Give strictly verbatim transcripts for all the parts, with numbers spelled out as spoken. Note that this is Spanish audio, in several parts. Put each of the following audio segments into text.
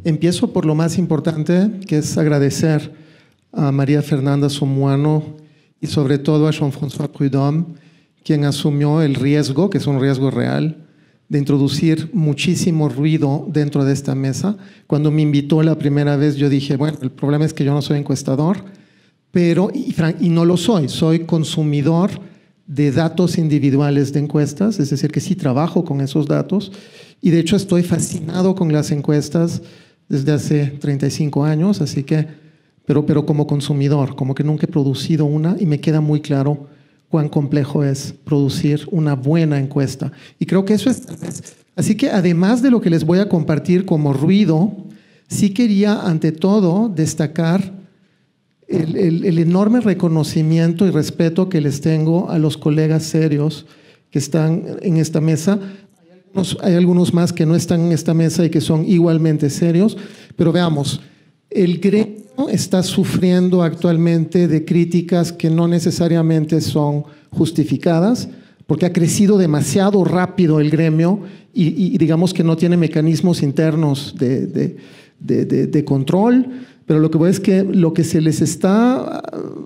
Empiezo por lo más importante, que es agradecer a María Fernanda Somuano y sobre todo a Jean-François Prudhomme, quien asumió el riesgo, que es un riesgo real, de introducir muchísimo ruido dentro de esta mesa. Cuando me invitó la primera vez, yo dije, bueno, el problema es que yo no soy encuestador, pero, y, y no lo soy, soy consumidor de datos individuales de encuestas, es decir, que sí trabajo con esos datos, y de hecho estoy fascinado con las encuestas desde hace treinta y cinco años, así que, pero, pero como consumidor, como que nunca he producido una, y me queda muy claro cuán complejo es producir una buena encuesta. Y creo que eso es... Así que además de lo que les voy a compartir como ruido, sí quería ante todo destacar el, el, el enorme reconocimiento y respeto que les tengo a los colegas serios que están en esta mesa. Hay algunos, hay algunos más que no están en esta mesa y que son igualmente serios, pero veamos, el gremio está sufriendo actualmente de críticas que no necesariamente son justificadas, porque ha crecido demasiado rápido el gremio y, y digamos que no tiene mecanismos internos de, de, de, de, de control, pero lo que voy es que lo que se les está,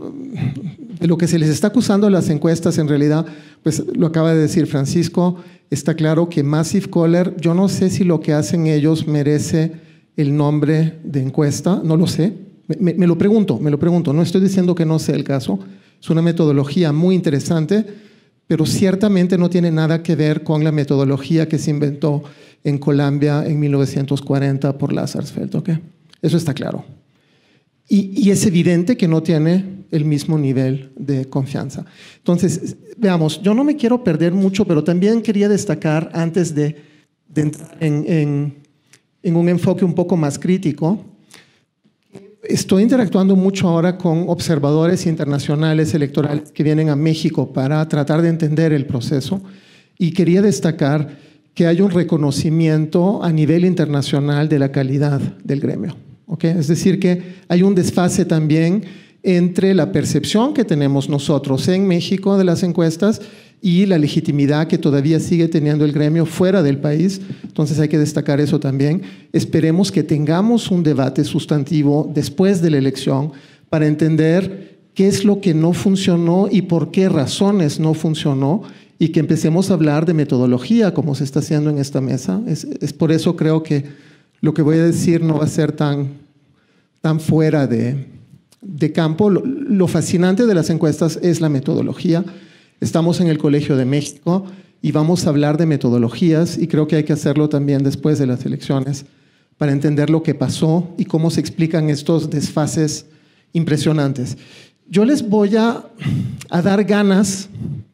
lo que se les está acusando a las encuestas en realidad, pues lo acaba de decir Francisco, está claro que Massive Caller, yo no sé si lo que hacen ellos merece el nombre de encuesta, no lo sé. Me, me lo pregunto, me lo pregunto. No estoy diciendo que no sea el caso. Es una metodología muy interesante, pero ciertamente no tiene nada que ver con la metodología que se inventó en Colombia en mil novecientos cuarenta por Lazarsfeld. ¿Okay? Eso está claro. Y, y es evidente que no tiene el mismo nivel de confianza. Entonces, veamos, yo no me quiero perder mucho, pero también quería destacar antes de, de entrar en, en, en un enfoque un poco más crítico. Estoy interactuando mucho ahora con observadores internacionales electorales que vienen a México para tratar de entender el proceso y quería destacar que hay un reconocimiento a nivel internacional de la calidad del gremio. ¿Okay? Es decir, que hay un desfase también entre la percepción que tenemos nosotros en México de las encuestas y la legitimidad que todavía sigue teniendo el gremio fuera del país. Entonces hay que destacar eso también. Esperemos que tengamos un debate sustantivo después de la elección para entender qué es lo que no funcionó y por qué razones no funcionó y que empecemos a hablar de metodología como se está haciendo en esta mesa. Es, es por eso creo que lo que voy a decir no va a ser tan, tan fuera de, de campo. Lo, lo fascinante de las encuestas es la metodología. Estamos en el Colegio de México y vamos a hablar de metodologías y creo que hay que hacerlo también después de las elecciones para entender lo que pasó y cómo se explican estos desfases impresionantes. Yo les voy a, a dar ganas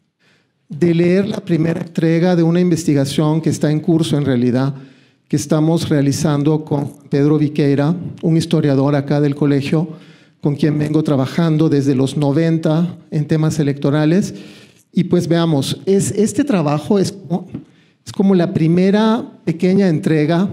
de leer la primera entrega de una investigación que está en curso en realidad, que estamos realizando con Pedro Viqueira, un historiador acá del colegio, con quien vengo trabajando desde los noventa en temas electorales. Y pues veamos, es, este trabajo es como, es como la primera pequeña entrega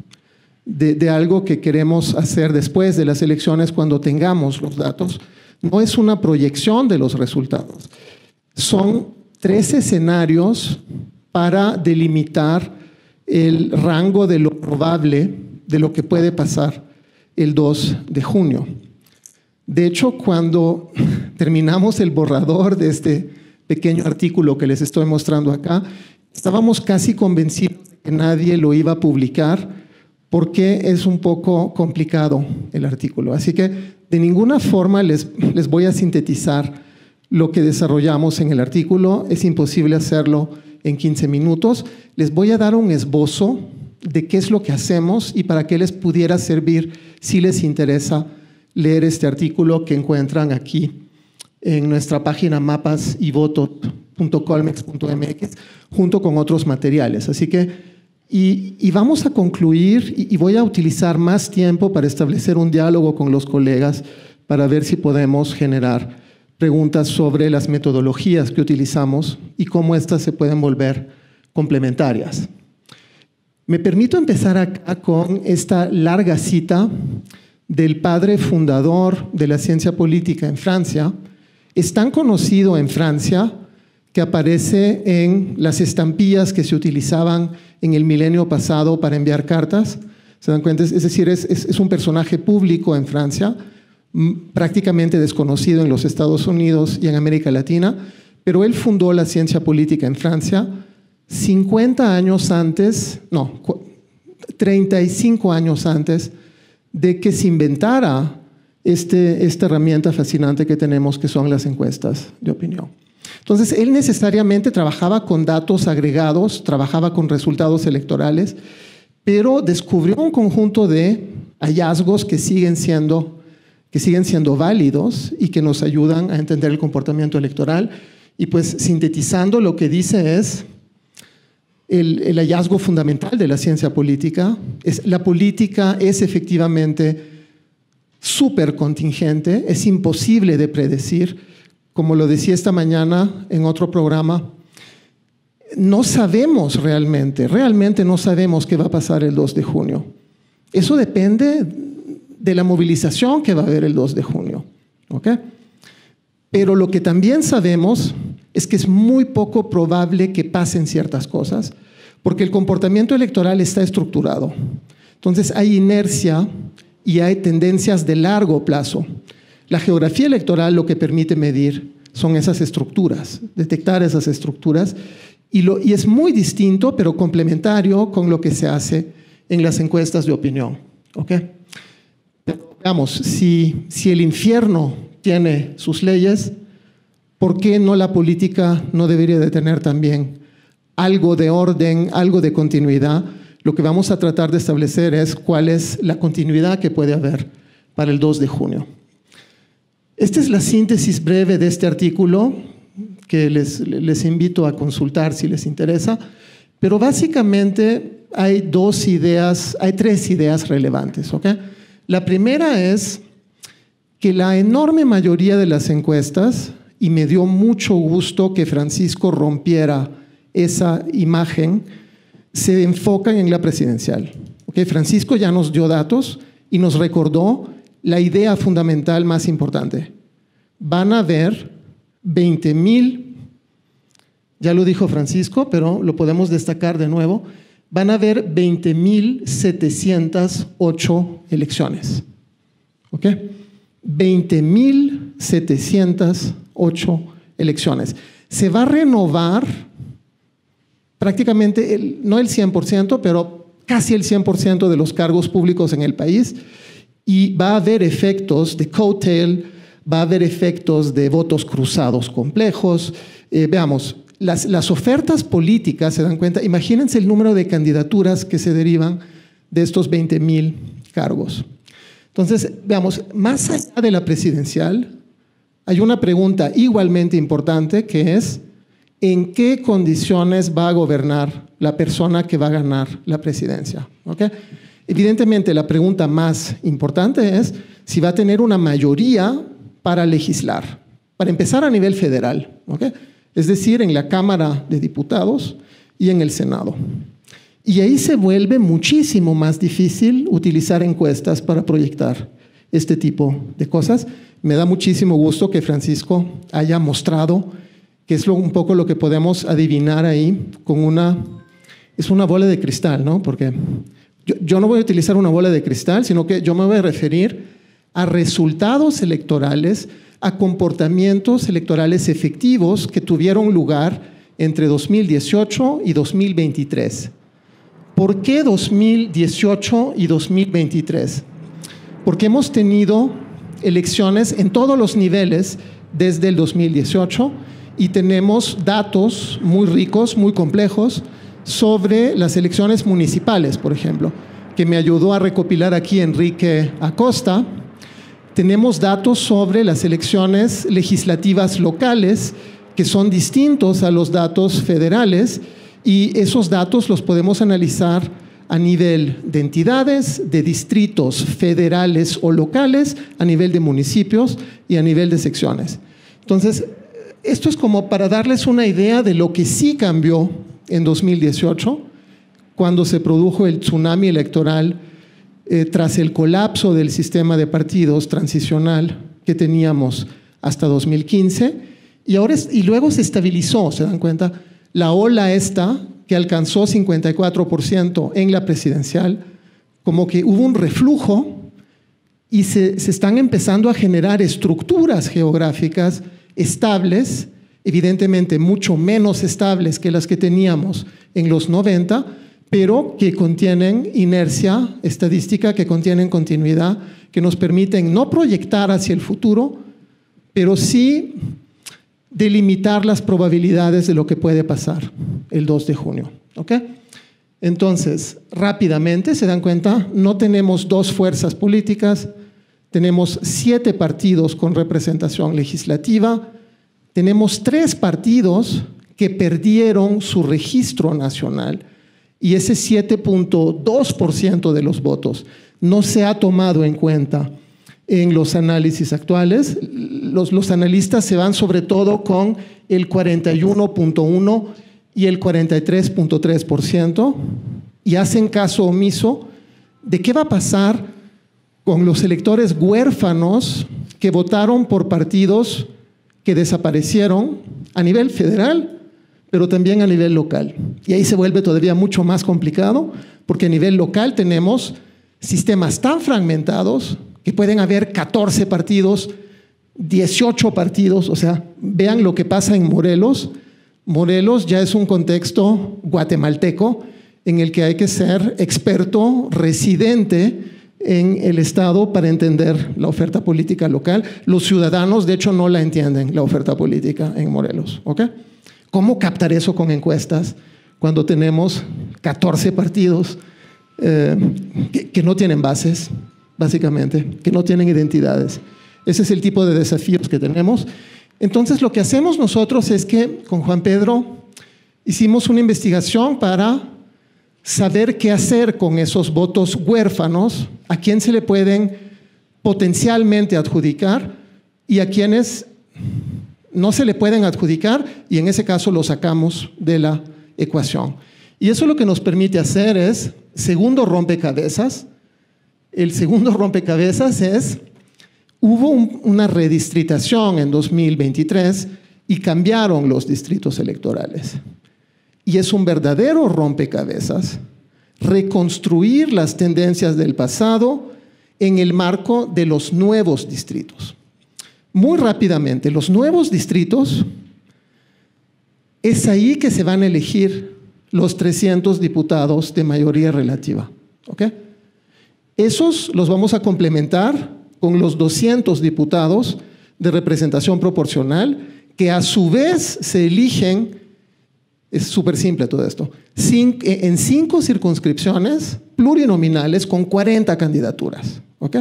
de, de algo que queremos hacer después de las elecciones cuando tengamos los datos. No es una proyección de los resultados. Son tres escenarios para delimitar el rango de lo probable de lo que puede pasar el dos de junio. De hecho, cuando terminamos el borrador de este pequeño artículo que les estoy mostrando acá, estábamos casi convencidos de que nadie lo iba a publicar porque es un poco complicado el artículo. Así que de ninguna forma les, les voy a sintetizar lo que desarrollamos en el artículo. Es imposible hacerlo en quince minutos. Les voy a dar un esbozo de qué es lo que hacemos y para qué les pudiera servir si les interesa leer este artículo que encuentran aquí en nuestra página mapas y votos punto colmex punto m x junto con otros materiales. Así que, y, y vamos a concluir y, y voy a utilizar más tiempo para establecer un diálogo con los colegas para ver si podemos generar preguntas sobre las metodologías que utilizamos y cómo éstas se pueden volver complementarias. Me permito empezar acá con esta larga cita del padre fundador de la ciencia política en Francia. Es tan conocido en Francia que aparece en las estampillas que se utilizaban en el milenio pasado para enviar cartas. ¿Se dan cuenta? Es, es decir, es, es, es un personaje público en Francia, prácticamente desconocido en los Estados Unidos y en América Latina, pero él fundó la ciencia política en Francia cincuenta años antes, no, treinta y cinco años antes de que se inventara este, esta herramienta fascinante que tenemos, que son las encuestas de opinión. Entonces, él necesariamente trabajaba con datos agregados, trabajaba con resultados electorales, pero descubrió un conjunto de hallazgos que siguen siendo, que siguen siendo válidos y que nos ayudan a entender el comportamiento electoral. Y pues, sintetizando, lo que dice es el, el hallazgo fundamental de la ciencia política es la política es efectivamente súper contingente, es imposible de predecir. Como lo decía esta mañana en otro programa, no sabemos realmente, realmente no sabemos qué va a pasar el dos de junio. Eso depende de la movilización que va a haber el dos de junio. ¿Ok? Pero lo que también sabemos es que es muy poco probable que pasen ciertas cosas, porque el comportamiento electoral está estructurado. Entonces hay inercia y hay tendencias de largo plazo. La geografía electoral lo que permite medir son esas estructuras, detectar esas estructuras, y, lo, y es muy distinto, pero complementario con lo que se hace en las encuestas de opinión. ¿Ok? Digamos, si, si el infierno tiene sus leyes, ¿por qué no la política no debería de tener también algo de orden, algo de continuidad? Lo que vamos a tratar de establecer es cuál es la continuidad que puede haber para el dos de junio. Esta es la síntesis breve de este artículo que les, les invito a consultar si les interesa, pero básicamente hay dos ideas, hay tres ideas relevantes. ¿Ok? La primera es que la enorme mayoría de las encuestas, y me dio mucho gusto que Francisco rompiera esa imagen, se enfocan en la presidencial. ¿Ok? Francisco ya nos dio datos y nos recordó la idea fundamental más importante. Van a haber veinte mil, ya lo dijo Francisco, pero lo podemos destacar de nuevo, van a haber veinte mil setecientas ocho elecciones. ¿Ok? veinte mil setecientas ocho elecciones. Se va a renovar prácticamente, el, no el cien por ciento, pero casi el cien por ciento de los cargos públicos en el país, y va a haber efectos de coattail, va a haber efectos de votos cruzados complejos. Eh, veamos, las, las ofertas políticas, ¿se dan cuenta? Imagínense el número de candidaturas que se derivan de estos veinte mil cargos. Entonces, veamos, más allá de la presidencial, hay una pregunta igualmente importante que es, ¿en qué condiciones va a gobernar la persona que va a ganar la presidencia? ¿Ok? Evidentemente, la pregunta más importante es si va a tener una mayoría para legislar, para empezar a nivel federal, ¿ok? Es decir, en la Cámara de Diputados y en el Senado. Y ahí se vuelve muchísimo más difícil utilizar encuestas para proyectar este tipo de cosas. Me da muchísimo gusto que Francisco haya mostrado que es lo, un poco lo que podemos adivinar ahí con una, es una bola de cristal, ¿no? Porque yo, yo no voy a utilizar una bola de cristal, sino que yo me voy a referir a resultados electorales, a comportamientos electorales efectivos que tuvieron lugar entre dos mil dieciocho y dos mil veintitrés. ¿Por qué dos mil dieciocho y dos mil veintitrés? Porque hemos tenido elecciones en todos los niveles desde el dos mil dieciocho y tenemos datos muy ricos, muy complejos sobre las elecciones municipales, por ejemplo, que me ayudó a recopilar aquí Enrique Acosta. Tenemos datos sobre las elecciones legislativas locales que son distintos a los datos federales, y esos datos los podemos analizar a nivel de entidades, de distritos federales o locales, a nivel de municipios y a nivel de secciones. Entonces, esto es como para darles una idea de lo que sí cambió en dos mil dieciocho, cuando se produjo el tsunami electoral eh, tras el colapso del sistema de partidos transicional que teníamos hasta dos mil quince, y, ahora es, y luego se estabilizó, ¿se dan cuenta? La ola esta, que alcanzó cincuenta y cuatro por ciento en la presidencial, como que hubo un reflujo y se, se están empezando a generar estructuras geográficas estables, evidentemente mucho menos estables que las que teníamos en los noventa, pero que contienen inercia estadística, que contienen continuidad, que nos permiten no proyectar hacia el futuro, pero sí delimitar las probabilidades de lo que puede pasar el dos de junio. ¿Ok? Entonces, rápidamente, se dan cuenta, no tenemos dos fuerzas políticas, tenemos siete partidos con representación legislativa, tenemos tres partidos que perdieron su registro nacional y ese siete punto dos por ciento de los votos no se ha tomado en cuenta en los análisis actuales. Los, los analistas se van sobre todo con el cuarenta y uno punto uno por ciento y el cuarenta y tres punto tres por ciento y hacen caso omiso de qué va a pasar con los electores huérfanos que votaron por partidos que desaparecieron a nivel federal, pero también a nivel local. Y ahí se vuelve todavía mucho más complicado, porque a nivel local tenemos sistemas tan fragmentados que pueden haber catorce partidos, dieciocho partidos, o sea, vean lo que pasa en Morelos. Morelos ya es un contexto guatemalteco en el que hay que ser experto, residente en el Estado para entender la oferta política local. Los ciudadanos, de hecho, no la entienden, la oferta política en Morelos. ¿Ok? ¿Cómo captar eso con encuestas cuando tenemos catorce partidos eh, que, que no tienen bases, básicamente, que no tienen identidades? Ese es el tipo de desafíos que tenemos. Entonces, lo que hacemos nosotros es que con Juan Pedro hicimos una investigación para saber qué hacer con esos votos huérfanos, a quién se le pueden potencialmente adjudicar y a quienes no se le pueden adjudicar, y en ese caso lo sacamos de la ecuación. Y eso lo que nos permite hacer es, segundo rompecabezas, el segundo rompecabezas es, hubo un, una redistritación en dos mil veintitrés y cambiaron los distritos electorales. Y es un verdadero rompecabezas reconstruir las tendencias del pasado en el marco de los nuevos distritos. Muy rápidamente, los nuevos distritos, es ahí que se van a elegir los trescientos diputados de mayoría relativa. ¿Ok? Esos los vamos a complementar con los doscientos diputados de representación proporcional, que a su vez se eligen. Es súper simple todo esto. Cin- en cinco circunscripciones plurinominales con cuarenta candidaturas. ¿Ok?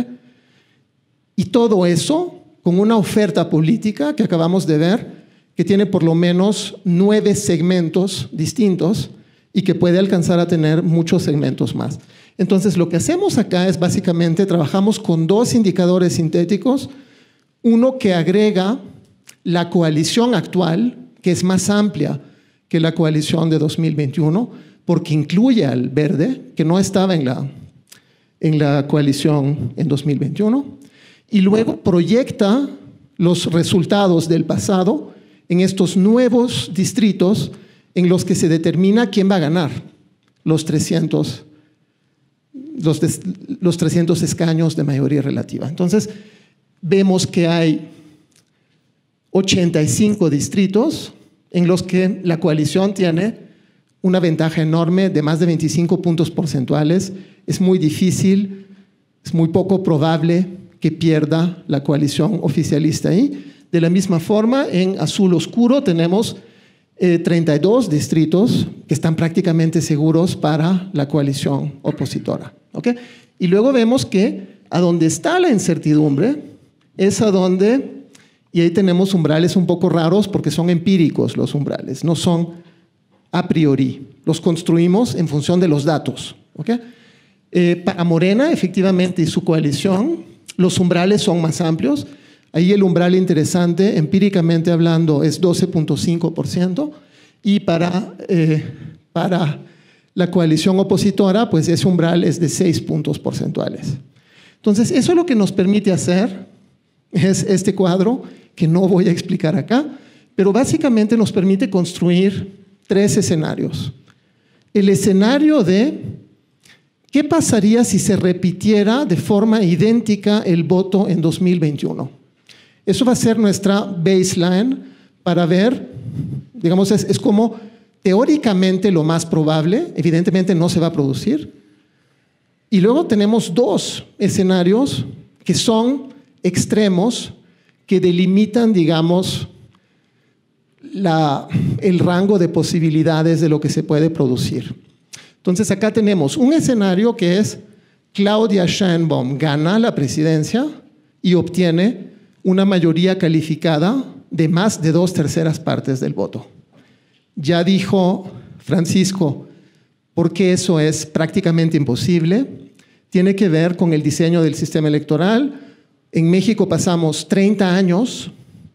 Y todo eso con una oferta política que acabamos de ver, que tiene por lo menos nueve segmentos distintos y que puede alcanzar a tener muchos segmentos más. Entonces, lo que hacemos acá es básicamente trabajamos con dos indicadores sintéticos. Uno que agrega la coalición actual, que es más amplia que la coalición de dos mil veintiuno, porque incluye al Verde, que no estaba en la, en la coalición en dos mil veintiuno, y luego proyecta los resultados del pasado en estos nuevos distritos en los que se determina quién va a ganar los trescientos, los, de, los trescientos escaños de mayoría relativa. Entonces, vemos que hay ochenta y cinco distritos en los que la coalición tiene una ventaja enorme de más de veinticinco puntos porcentuales. Es muy difícil, es muy poco probable que pierda la coalición oficialista ahí. De la misma forma, en azul oscuro tenemos eh, treinta y dos distritos que están prácticamente seguros para la coalición opositora. ¿Okay? Y luego vemos que a donde está la incertidumbre es a donde, y ahí tenemos umbrales un poco raros porque son empíricos los umbrales, no son a priori, los construimos en función de los datos. ¿Okay? Eh, para Morena, efectivamente, y su coalición, los umbrales son más amplios. Ahí el umbral interesante, empíricamente hablando, es doce punto cinco por ciento, y para, eh, para la coalición opositora, pues ese umbral es de seis puntos porcentuales. Entonces, eso lo que nos permite hacer es este cuadro, que no voy a explicar acá, pero básicamente nos permite construir tres escenarios. El escenario de ¿qué pasaría si se repitiera de forma idéntica el voto en dos mil veintiuno? Eso va a ser nuestra baseline para ver, digamos, es, es como teóricamente lo más probable, evidentemente no se va a producir. Y luego tenemos dos escenarios que son extremos, que delimitan, digamos, la, el rango de posibilidades de lo que se puede producir. Entonces acá tenemos un escenario que es Claudia Sheinbaum gana la presidencia y obtiene una mayoría calificada de más de dos terceras partes del voto. Ya dijo Francisco, porque eso es prácticamente imposible, tiene que ver con el diseño del sistema electoral. En México pasamos treinta años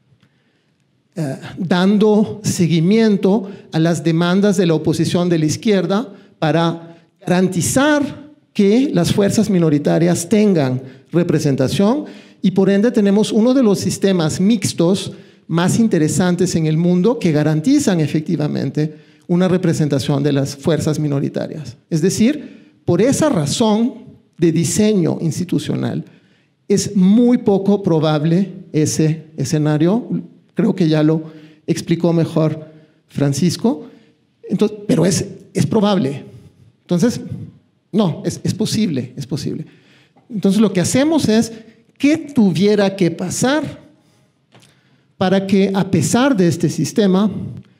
eh, dando seguimiento a las demandas de la oposición de la izquierda para garantizar que las fuerzas minoritarias tengan representación y por ende tenemos uno de los sistemas mixtos más interesantes en el mundo que garantizan efectivamente una representación de las fuerzas minoritarias. Es decir, por esa razón de diseño institucional es muy poco probable ese escenario. Creo que ya lo explicó mejor Francisco. Entonces, pero es, es probable. Entonces, no, es, es posible, es posible. Entonces, lo que hacemos es, ¿qué tuviera que pasar para que, a pesar de este sistema,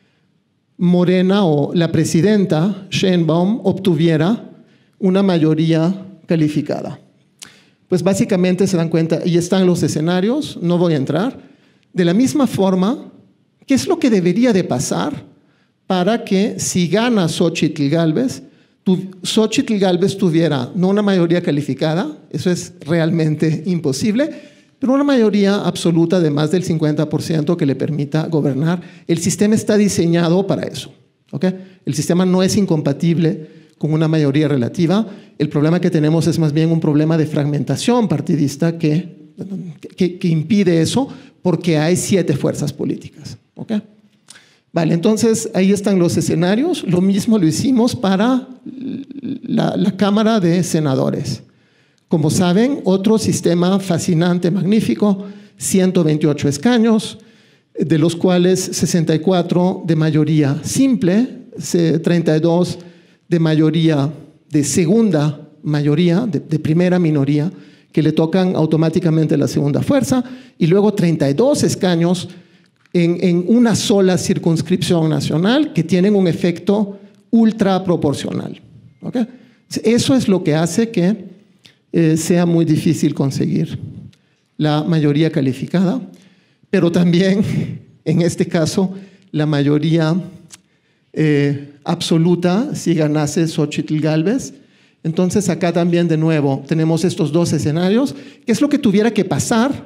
Morena o la presidenta Sheinbaum obtuviera una mayoría calificada? Pues básicamente se dan cuenta, y están los escenarios, no voy a entrar. De la misma forma, ¿qué es lo que debería de pasar para que, si gana Xóchitl Gálvez, tu, Xóchitl Gálvez tuviera no una mayoría calificada, eso es realmente imposible, pero una mayoría absoluta de más del cincuenta por ciento que le permita gobernar? El sistema está diseñado para eso, ¿ok? El sistema no es incompatible con una mayoría relativa. El problema que tenemos es más bien un problema de fragmentación partidista que, que, que impide eso, porque hay siete fuerzas políticas, ¿ok? Vale, entonces ahí están los escenarios. Lo mismo lo hicimos para la, la Cámara de Senadores. Como saben, otro sistema fascinante, magnífico, ciento veintiocho escaños, de los cuales sesenta y cuatro de mayoría simple, treinta y dos de mayoría, de segunda mayoría, de, de primera minoría, que le tocan automáticamente la segunda fuerza, y luego treinta y dos escaños en, en una sola circunscripción nacional que tienen un efecto ultra proporcional. ¿Okay? Eso es lo que hace que eh, sea muy difícil conseguir la mayoría calificada, pero también, en este caso, la mayoría eh, absoluta si ganase Xóchitl Gálvez. Entonces acá también de nuevo tenemos estos dos escenarios. ¿Qué es lo que tuviera que pasar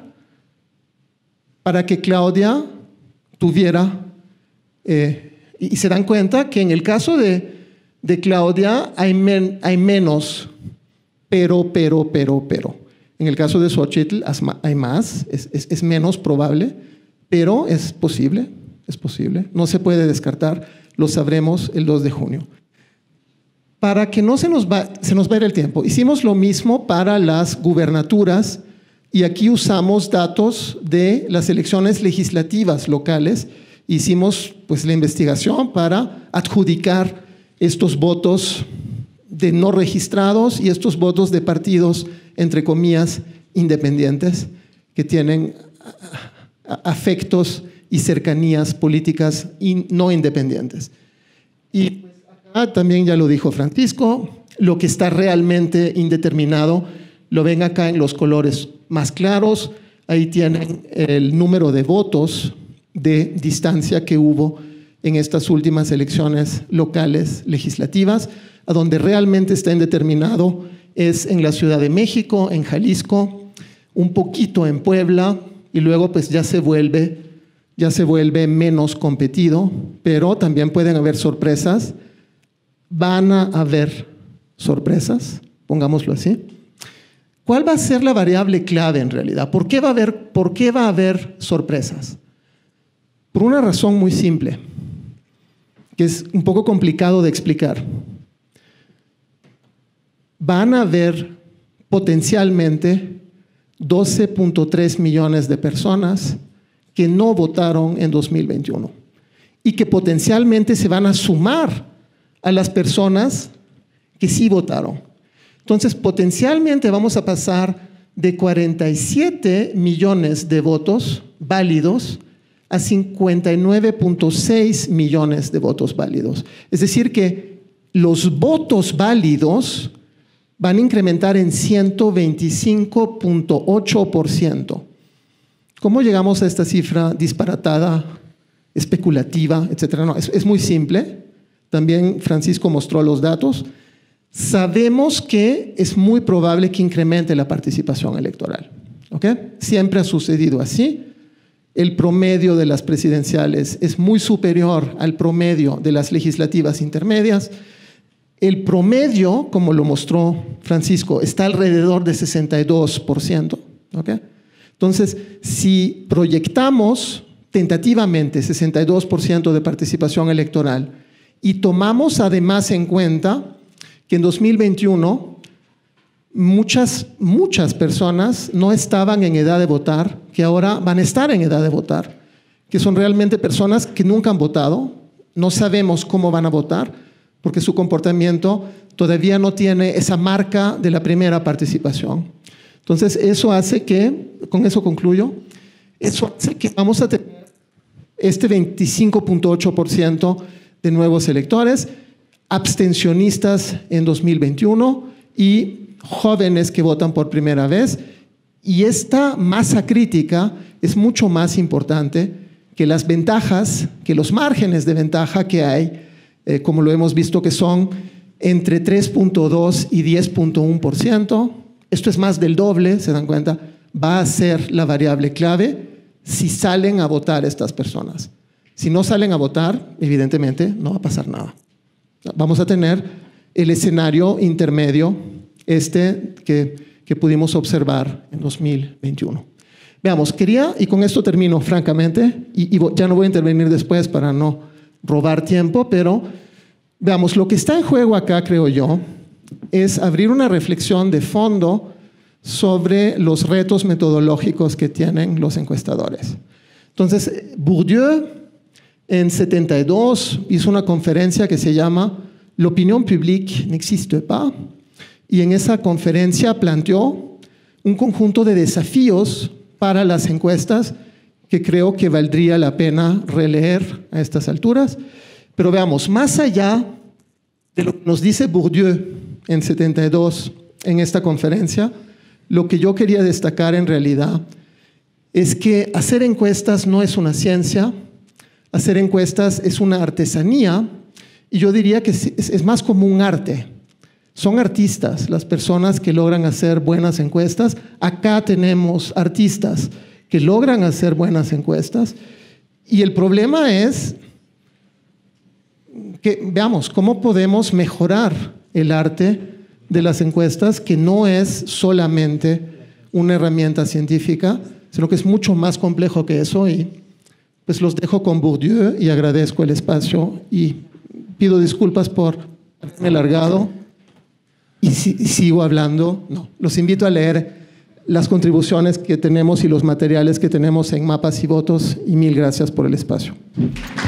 para que Claudia tuviera, eh, y, y se dan cuenta que en el caso de, de Claudia hay, men, hay menos pero, pero, pero, pero. En el caso de Xóchitl hay más, es, es, es menos probable, pero es posible, es posible. No se puede descartar, lo sabremos el dos de junio. Para que no se nos va, se nos vaya el tiempo, hicimos lo mismo para las gubernaturas y aquí usamos datos de las elecciones legislativas locales. Hicimos pues la investigación para adjudicar estos votos de no registrados y estos votos de partidos, entre comillas, independientes, que tienen afectos y cercanías políticas no independientes. Y Ah, también ya lo dijo Francisco, lo que está realmente indeterminado lo ven acá en los colores más claros. Ahí tienen el número de votos de distancia que hubo en estas últimas elecciones locales legislativas. A donde realmente está indeterminado es en la Ciudad de México, en Jalisco, un poquito en Puebla y luego pues ya se vuelve, ya se vuelve menos competido, pero también pueden haber sorpresas. Van a haber sorpresas, pongámoslo así. ¿Cuál va a ser la variable clave en realidad? ¿Por qué va a haber, por qué va a haber sorpresas? Por una razón muy simple, que es un poco complicado de explicar. van a haber potencialmente doce punto tres millones de personas que no votaron en dos mil veintiuno y que potencialmente se van a sumar a las personas que sí votaron. Entonces, potencialmente vamos a pasar de cuarenta y siete millones de votos válidos a cincuenta y nueve punto seis millones de votos válidos. Es decir, que los votos válidos van a incrementar en ciento veinticinco punto ocho por ciento. ¿Cómo llegamos a esta cifra disparatada, especulativa, etcétera? No, es, es muy simple. También Francisco mostró los datos. Sabemos que es muy probable que incremente la participación electoral. ¿Okay? Siempre ha sucedido así. El promedio de las presidenciales es muy superior al promedio de las legislativas intermedias. El promedio, como lo mostró Francisco, está alrededor de sesenta y dos por ciento. ¿Okay? Entonces, si proyectamos tentativamente sesenta y dos por ciento de participación electoral y tomamos además en cuenta que en dos mil veintiuno muchas, muchas personas no estaban en edad de votar, que ahora van a estar en edad de votar, que son realmente personas que nunca han votado, no sabemos cómo van a votar, porque su comportamiento todavía no tiene esa marca de la primera participación. Entonces, eso hace que, con eso concluyo, eso hace que vamos a tener este veinticinco punto ocho por ciento de nuevos electores, abstencionistas en dos mil veintiuno y jóvenes que votan por primera vez. Y esta masa crítica es mucho más importante que las ventajas, que los márgenes de ventaja que hay, eh, como lo hemos visto, que son entre tres punto dos y diez punto uno por ciento. Esto es más del doble, se dan cuenta, va a ser la variable clave si salen a votar estas personas. Si no salen a votar, evidentemente no va a pasar nada. Vamos a tener el escenario intermedio este que, que pudimos observar en dos mil veintiuno. Veamos, quería, y con esto termino francamente, y, y ya no voy a intervenir después para no robar tiempo, pero veamos, lo que está en juego acá, creo yo, es abrir una reflexión de fondo sobre los retos metodológicos que tienen los encuestadores. Entonces, Bourdieu en setenta y dos hizo una conferencia que se llama L'opinion publique n'existe pas, y en esa conferencia planteó un conjunto de desafíos para las encuestas que creo que valdría la pena releer a estas alturas. Pero veamos, más allá de lo que nos dice Bourdieu en setenta y dos en esta conferencia, lo que yo quería destacar en realidad es que hacer encuestas no es una ciencia, hacer encuestas es una artesanía, y yo diría que es, es más como un arte. Son artistas las personas que logran hacer buenas encuestas. Acá tenemos artistas que logran hacer buenas encuestas, y el problema es que veamos cómo podemos mejorar el arte de las encuestas, que no es solamente una herramienta científica, sino que es mucho más complejo que eso. Y pues los dejo con Bourdieu y agradezco el espacio y pido disculpas por haberme largado y si, sigo hablando. No, los invito a leer las contribuciones que tenemos y los materiales que tenemos en Mapas y Votos, y mil gracias por el espacio.